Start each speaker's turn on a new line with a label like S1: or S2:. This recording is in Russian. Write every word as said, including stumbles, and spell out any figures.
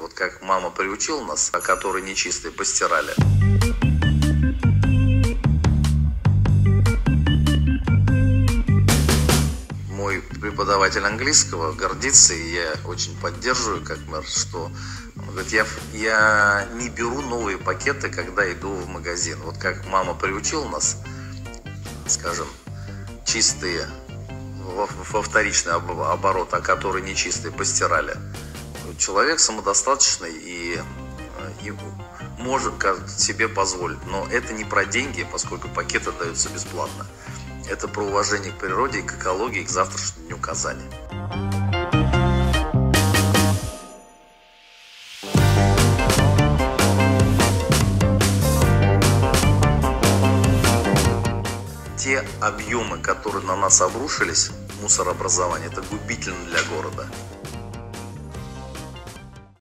S1: Вот как мама приучила нас, а которые нечистые постирали. Мой преподаватель английского гордится, и я очень поддерживаю, как мэр, что он говорит, я, я не беру новые пакеты, когда иду в магазин. Вот как мама приучила нас, скажем, чистые во, во вторичный оборот, а которые нечистые постирали. Человек самодостаточный и, и может себе позволить, но это не про деньги, поскольку пакеты даются бесплатно. Это про уважение к природе и к экологии, к завтрашнему дню Казани. Те объемы, которые на нас обрушились, мусорообразование, это губительно для города.